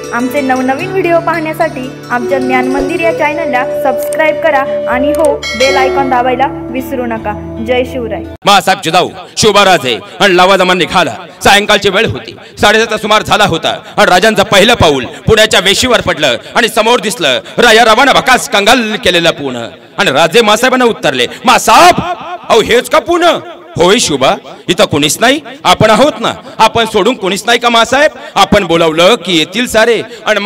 आमचे नवनवीन व्हिडिओ पाहण्यासाठी आमच्या ज्ञान मंदिर या चॅनलला सबस्क्राइब करा आणि हो बेल आयकॉन दाबायला विसरू नका। जय शिवराय। मासाहेब जिजाऊ शोभाराजे आणि लवाजमान निघाला। सायंकाळची वेळ होती, 7:30 सुमार झाला होता आणि राजांचं पहिलं पाऊल पुण्याच्या वेशीवर पडलं आणि समोर दिसलं राया रवाना भकास कंगाल केलेलं पुणे। आणि राजे मासाहेबांना उत्तरले, मासाहेब अहो हेच का पुणे? होय शुभा, इथं कोणीच नाही, आपण आहोत ना, आपण सोडून कोणीच नाही का मासाहेब? आपण बोलावलं की येतील सारे। आणि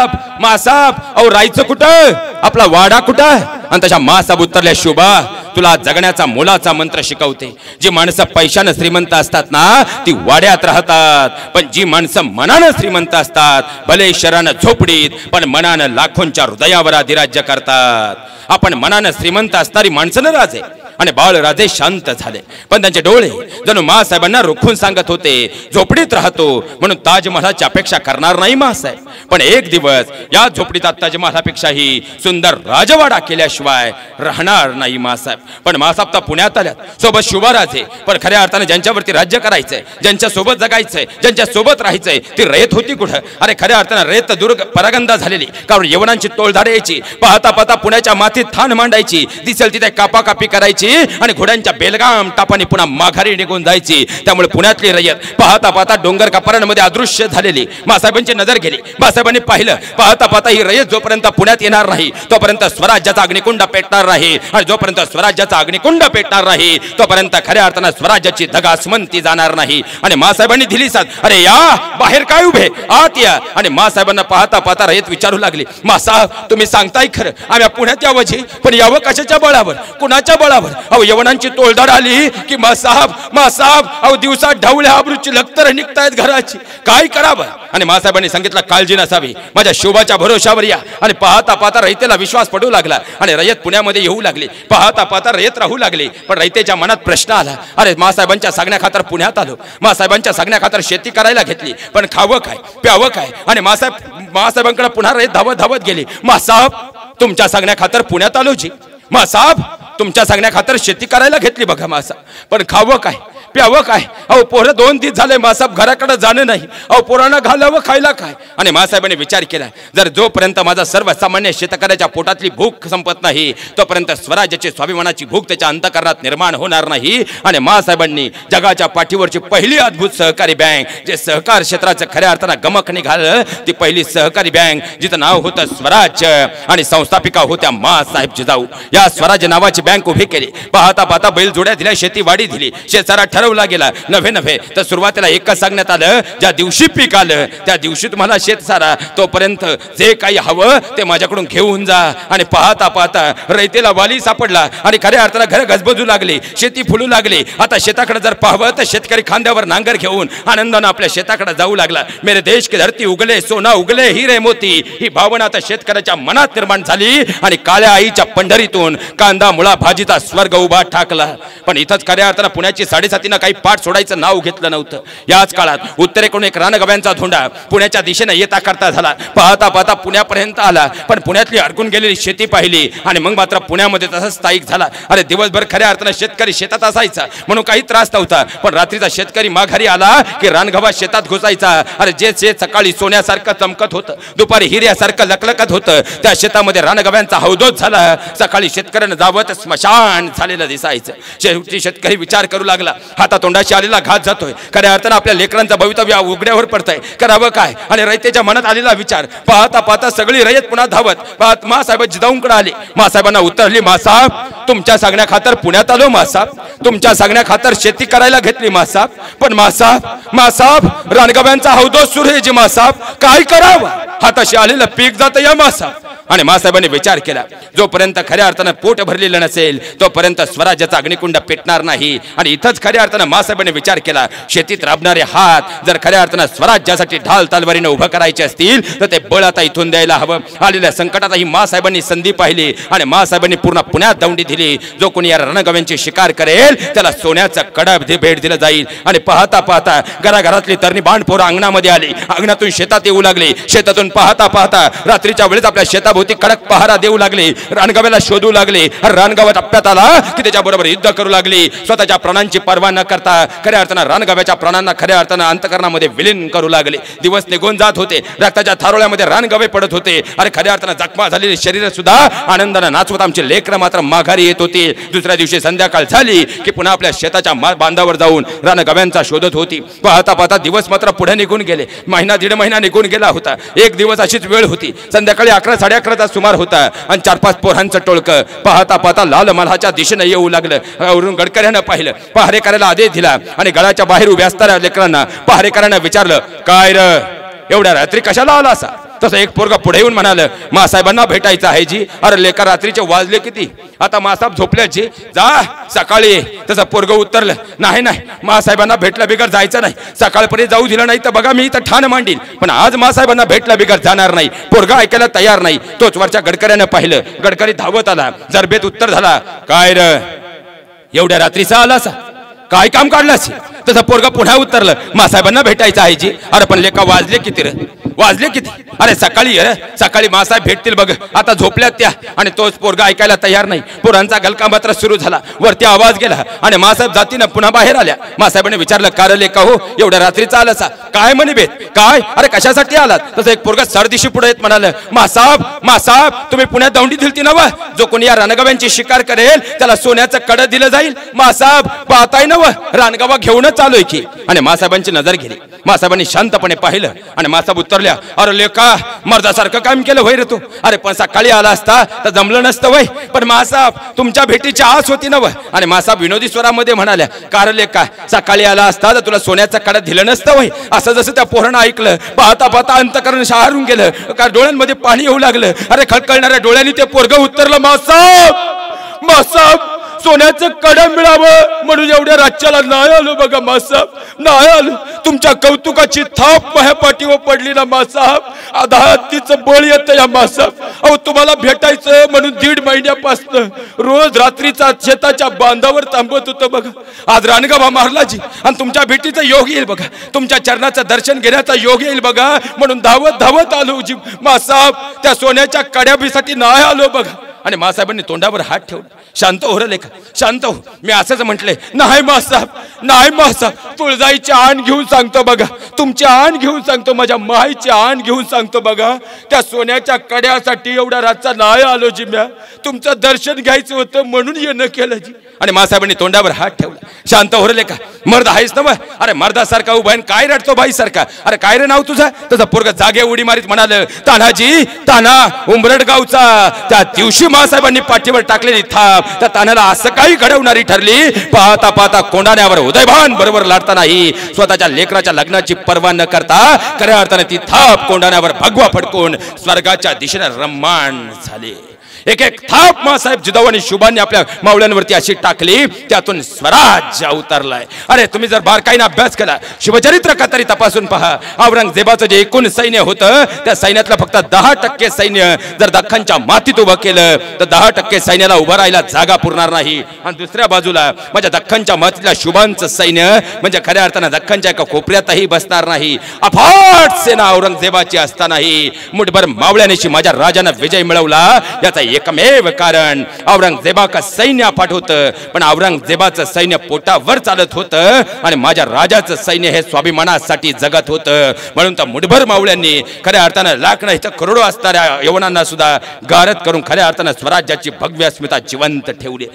मासाहेब अहो राहायचं कुठं, आपला वाडा कुठं? आणि तशा मासाहेब उत्तरल्या, शुभा तुला जगण्याचा मोलाचा मंत्र शिकवते। जी माणसं पैशाने श्रीमंत असतात ना ती वाड्यात राहतात, पण जी माणसं मनाने श्रीमंत असतात भले शरीराने झोपडीत पण मनाने लाखोंच्या हृदयावर अधिराज्य करतात। आपण मनाने श्रीमंत असणारी माणसं ना राजे। आणि बाळराजे शांत झाले, पण त्यांचे डोळे जणू मासाहेबांना रोखून सांगत होते, झोपडीत राहतो म्हणून ताजमहालाची अपेक्षा करणार नाही मासाहेब, पण एक दिवस या झोपडीचा ताजमहालापेक्षाही सुंदर राजवाडा केल्याशिवाय राहणार नाही मासाहेब। पण मासाहेब तर पुण्यात आल्यात सोबत शुभाराजे, पण खऱ्या अर्थाने ज्यांच्यावरती राज्य करायचंय, ज्यांच्या सोबत जगायचंय, ज्यांच्या सोबत राहायचंय ती रयत होती कुठं? अरे खऱ्या अर्थाने रयत दुर्ग परागंदा झालेली, कारण यवनांची टोळधाड यायची, पाहता पाहता पुण्याच्या मातीत थान मांडायची, दिसेल तिथे कापाकापी करायची आणि घोड्यांच्या बेलगाम टापाने पुन्हा माघारी निघून जायची। त्यामुळे पुण्यातली रयत पाहता पाहता डोंगर कपारांमध्ये अदृश्य झालेली। मासाहेबांची नजर गेली, मासाहेबांनी पाहिलं, पाहता पाहता ही रयत जोपर्यंत पुण्यात येणार नाही तोपर्यंत स्वराज्याचा अग्निकुंड पेटणार नाही, आणि जोपर्यंत स्वराज्याचा अग्निकुंड पेटणार नाही तोपर्यंत खऱ्या अर्थाने स्वराज्याची धगासमंती जाणार नाही। आणि मासाहेबांनी दिली साथ, अरे या बाहेर काय उभे, आत या। आणि मासाहेबांना पाहता पाहता रयत विचारू लागली, मासाहेब तुम्ही सांगताय खरं, आम्ही पुण्यात यावं, पण यावं कशाच्या बळावर, कुणाच्या बळावर? अहो यवनांची टोळधाड आली की मासाहेब अहो दिवसा ढवळ्या आबरूची लखतर निघतायत घराची, काय करावं? आणि मासाहेबांनी सांगितलं, काळजी नसावी, माझ्या शोभाच्या भरोशावर या। आणि पाहता पाहता रयतेला विश्वास पडू लागला आणि रयत पुण्यामध्ये येऊ लागली, पाहता पाहता रयत राहू लागली। पण रयतेच्या मनात प्रश्न आला, अरे मासाहेबांच्या सांगण्याखातर पुण्यात आलो, मासाहेबांच्या सांगण्याखातर शेती करायला घेतली, पण खावं काय, प्यावं काय? आणि मासाहेबांकडे पुन्हा रयत धावत गेली, मासाहेब तुमच्या सांगण्याखातर पुण्यात आलो जी, मासाहेब तुमच्या सांगण्याखातर शेती करायला घेतली बघा मासाहेब, पण खावं काय, प्यावं काय? अहो पोरं 2 दिवस झाले मासाहेब घराकडे जाणं नाही, अहो पोरांना घालावं खायला काय? आणि मासाहेबांनी विचार केला, जर जोपर्यंत माझा सर्वसामान्य शेतकऱ्याच्या पोटातली भूक संपत नाही तोपर्यंत स्वराज्याची स्वाभिमानाची भूक त्याच्या अंतःकरणात निर्माण होणार नाही। आणि मासाहेबांनी जगाच्या पाठीवरची पहिली अद्भुत सहकारी बँक, जे सहकार क्षेत्राचं खऱ्या अर्थानं गमक निघालं, ती पहिली सहकारी बँक जिचं नाव होतं स्वराज्य आणि संस्थापिका होत्या मासाहेब जिजाऊ। या स्वराज्य नावाची बँक उभी केली, पाहता पाहता बैलजोड्या दिल्या, शेतीवाडी दिली, शेतसारा ठरवला गेला। नव्हे तर सुरुवातीला एकच सांगण्यात आलं, ज्या दिवशी पीक आलं त्या दिवशी तुम्हाला शेतसारा, तोपर्यंत जे काही हवं ते माझ्याकडून घेऊन जा। आणि पाहता पाहता रयतेला वाली सापडला आणि खऱ्या अर्थानं घर गजबजू लागली, शेती फुलू लागली। आता शेताकडे जर पाहावं तर शेतकरी खांद्यावर नांगर घेऊन आनंदाने आपल्या शेताकडे जाऊ लागला। मेरे देश की धरती उगले सोना उगले हिरे मोती, ही भावना आता शेतकऱ्याच्या मनात निर्माण झाली आणि काळ्या आईच्या पंढरीतून कांदा मुळा भाजीचा स्वर्ग उभा ठाकला। पण इथंच खऱ्या अर्थानं पुण्याची 7.5 काही पाठ सोडायचं नाव घेतलं नव्हतं। याच काळात उत्तरेकडून एक रानगव्यांचा धोंडा पुण्याच्या दिशेने येता करता झाला, पाहता पाहता पुण्यापर्यंत आला, पण पुण्यातली अडकून गेलेली शेती पाहिली आणि मग मात्र पुण्यामध्ये तसंच स्थायिक झाला। अरे दिवसभर खऱ्या अर्थानं शेतकरी शेतात असायचा म्हणून काही त्रास नव्हता, पण रात्रीचा शेतकरी माघारी आला की रानगवा शेतात घुसायचा। अरे जे शेत सकाळी सोन्यासारखं चमकत होतं, दुपारी हिऱ्यासारखं लकलकत होतं, त्या शेतामध्ये रानगव्यांचा हौदोस झाला। सकाळी शेतकऱ्यानं जावं तर स्मशान झालेलं दिसायचं। शेवटी शेतकरी विचार करू लागला, हाता तोंडाशी आलेला घात जातोय, खऱ्या अर्थानं आपल्या लेकरांचं भवितव्य उघड्यावर पडतंय, करावं काय? आणि रयतेच्या मनात आलेला विचार पाहता पाहता सगळी रयत पुन्हा धावत मासाहेब जिजाऊंकडे आली। मासाहेबांना उत्तरली, मासाहेब तुमच्या सांगण्याखातर पुण्यात आलो, मासाहेब तुमच्या सांगण्याखातर शेती करायला घेतली मासाहेब, पण मासाहेब रानगव्यांचा हौदोस सुरू आहे जी मासाहेब, काय करावं? हाताशी आलेलं पीक जातं या मासाहेब। आणि मासाहेबांनी विचार केला, जोपर्यंत खऱ्या अर्थानं पोट भरलेलं नसेल तोपर्यंत स्वराज्याचा अग्निकुंड पेटणार नाही। आणि इथंच खऱ्या अर्थानं मासाहेबांनी विचार केला, शेतीत राबणारे हात जर खऱ्या अर्थानं स्वराज्यासाठी ढाल तलवारीने उभं करायचे असतील तर ते बळ आता इथून द्यायला हवं। आलेल्या संकटात ही मासाहेबांनी संधी पाहिली आणि मासाहेबांनी पूर्ण पुण्यात दौंडी दिली, जो कोणी या रणगव्यांची शिकार करेल त्याला सोन्याचं कडब भेट दिलं जाईल। आणि पाहता पाहता घराघरातली तरणी बाणपोरं अंगणामध्ये आली, अंगणातून शेतात येऊ लागली, शेतातून पाहता पाहता रात्रीच्या वेळेस आपल्या शेताभोवती भोवती कडक पहारा देऊ लागले, रणगाव्याला शोधू लागले. रणगावा टप्प्यात आला की त्याच्या बरोबर युद्ध करू लागले. स्वतःच्या प्राणांची पर्वा न करता खऱ्या अर्थानं रणगाव्याच्या प्राणांना खऱ्या अर्थानं अंतकरणामध्ये विलीन करू लागले. दिवस निघून जात होते, रक्ताच्या थारोळ्यामध्ये रणगावे पडत होते. अरे खऱ्या अर्थानं जखमा झालेली शरीर सुद्धा आनंदानं नाचवत आमचे लेकरं मात्र माघारी येत होते. दुसऱ्या दिवशी संध्याकाळ झाली की पुन्हा आपल्या शेताच्या बांधावर जाऊन रणगाव्यांचा शोधत होती. पाहता पाहता दिवस मात्र पुढे निघून गेले. महिना दीड महिना निघून गेला होता. एक दिवस अशीच वेळ होती. संध्याकाळी 11 साडे11चा सुमार होता आणि 4-5 पोरांचं टोळकं पाहता पाहता लाल मल्हाच्या दिशेने येऊ लागलं. वरून गडकऱ्यानं पाहिलं, पहारेकऱ्याला आदेश दिला आणि गडाच्या बाहेर उभ्या असणाऱ्या लेकरांना पहारेकऱ्यानं विचारलं, काय र एवढ्या रात्री कशाला आला असा? तसं एक पोरगा पुढे येऊन म्हणालं, मासाहेबांना भेटायचं आहे जी. अरे लेका रात्रीचे वाजले किती, आता मासाहेब झोपल्याची, जा सकाळी ये. तसं पोरगं उत्तरलं, नाही नाही मासाहेबांना भेटला बिगर जायचं नाही. सकाळपर्यंत जाऊ दिलं नाही तर बघा मी इथं ठाण मांडील, पण आज मासाहेबांना भेटला बिगर जाणार नाही. पोरगा ऐकायला तयार नाही. तोच वरच्या गडकऱ्यानं पाहिलं. गडकरी धावत आला. जरबेत उत्तर झाला, काय र एवढ्या रात्रीचा आला असा, काय काम काढलास? तसं पोरगा पुन्हा उत्तरलं, मासाहेबांना भेटायचं आहे जी. अरे पण लेका वाजले किती रे, वाजले किती? अरे सकाळी सकाळी मासाहेब भेटतील बघ, आता झोपल्यात त्या. आणि तोच पोरगा ऐकायला तयार नाही. पोरांचा गलका मात्र सुरू झाला. वरती आवाज गेला आणि मासाहेब जातीनं पुन्हा बाहेर आल्या. मासाहेबांनी विचारलं, कार लेका हो एवढ्या रात्रीचा आलासा, काय म्हणे बेत काय? अरे कशासाठी आलात? तसं एक पोरगा सरदिशी पुढे येत म्हणालं, मासाहेब मासाहेब तुम्ही पुण्यात दौंडी दिलती ना? जो कोणी या रणगाव्यांची शिकार करेल त्याला सोन्याचं कडं दिलं जाईल. मासाहेब पाहताय ना रणगावा घेऊनच आलोय की. आणि मासाहेबांची नजर गेली. मासाहेबांनी शांतपणे पाहिलं आणि मासाहेब उत्तरल्या, अरे लेका मर्दासारखं काम केलं होय रे तू. अरे पण सकाळी आला असता तर जमलं नसतं वय, पण मासाहेब तुमच्या भेटीची आस होती ना. आणि मासाहेब विनोदी स्वरामध्ये म्हणाल्या, कार लेका सकाळी आला असता तर तुला सोन्याचं कडं दिलं नसतं वय. असं जसं त्या पोरानं ऐकलं, पाहता पाहता अंतकरण शहारून गेलं, का डोळ्यांमध्ये पाणी येऊ लागलं. अरे खळखळणाऱ्या डोळ्यांनी ते पोरगं उत्तरलं, मासाहेब मासाहेब सोन्याचं कडं मिळावं म्हणून एवढ्या राज्याला नाही आलो बघा मासाहेब, नाही आलो. तुमच्या कौतुकाची थाप माझ्या पाठीवर पडली ना मासाहेब. आधातीचं बळ येतं या मासाहेब. अहो तुम्हाला भेटायचं म्हणून 1.5 महिन्यापासून रोज रात्रीचा शेताच्या बांधावर थांबत होतं बघा. आज रणगावा मारला जी आणि तुमच्या भेटीचं योग येईल बघा, तुमच्या चरणाचं दर्शन घेण्याचा योग येईल बघा म्हणून धावत धावत आलो जी मासाहेब. त्या सोन्याच्या कड्याबीसाठी नाही आलो बघा. आणि मासाहेबांनी तोंडावर हात ठेवून, शांत हो रे लेखा, शांत हो. मी असंच म्हटलंय, नाही मासाहेब नाही मासाहेब, तुळजाईची आण घेऊन सांगतो बघा, तुमची आण घेऊन सांगतो, माझ्या माईची आण घेऊन सांगतो बघा. त्या सोन्याच्या कड्यासाठी एवढ्या रातचा नाही आलो जी. म्या तुमचं दर्शन घ्यायचं होतं म्हणून येणं केलं जी. आणि मासाहेबांनी तोंडावर हात ठेवला, शांत हो रे लेखा, मर्द आहेस ना? अरे मर्दासारखा उभा आहे, काय रडतो बाई सारखा? अरे काय रे नाव तुझं? तसं पोरगा जागे उडी मारीत म्हणाल, तान्हाजी तान्हा उंबरड गावचा. त्या दिवशी मासाहेबांनी पाठीवर टाकलेली थाप त्या तान्हाला असं काही घडवणारी ठरली. पाहता पाहता कोंडाण्यावर उदयभान बरोबर लाटता नाही, स्वतःच्या लेकराच्या लग्नाची पर्वा न करता खऱ्या अर्थाने ती थाप कोंडाण्यावर भगवा फडकून स्वर्गाच्या दिशेने रम्माण झाली. एक एक थाप मासाहेब जिजाऊ आणि शुभांनी आपल्या मावळ्यांवरती अशी टाकली, त्यातून स्वराज्य उतरलाय. अरे तुम्ही जर बारकाईने अभ्यास केला, शिवचरित्र कथारी तपासून पहा, औरंगजेबाचं जे एकूण सैन्य होतं त्या सैन्यातलं फक्त 10% सैन्य जर दख्खनच्या मातीत उभं केलं तर 10% सैन्याला उभं राहायला जागा पुरणार नाही. आणि दुसऱ्या बाजूला माझ्या दख्खनच्या मातीतल्या शुभांचं सैन्य म्हणजे खऱ्या अर्थानं दख्खनच्या एका कोपऱ्यातही बसणार नाही. अफाट सेना औरंगजेबाची असतानाही मुठभर मावळ्यानेशी माझ्या राजानं विजय मिळवला. याचा एकमेव कारण औरंगजेबाचं सैन्य अफाट होतं, पण औरंगजेबाचं सैन्य पोटावर चालत होतं आणि माझ्या राजाचं सैन्य हे स्वाभिमानासाठी जगत होतं. म्हणून तर मुठभर मावळ्यांनी खऱ्या अर्थानं लाख नाही तर करोडो असणाऱ्या यवनांना सुद्धा गारद करून खऱ्या अर्थानं स्वराज्याची भव्य अस्मिता जिवंत ठेवली.